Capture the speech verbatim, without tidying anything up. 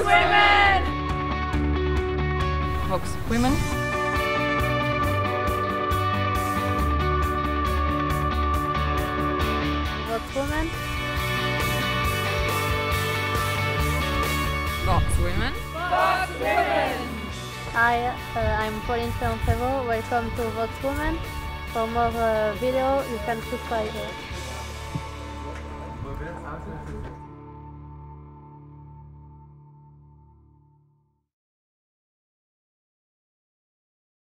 Voxwomen! Voxwomen. Voxwomen. Voxwomen. Voxwomen! Hi, uh, I'm Ferrand-Prevot. Welcome to Voxwomen. For more uh, video, you can subscribe.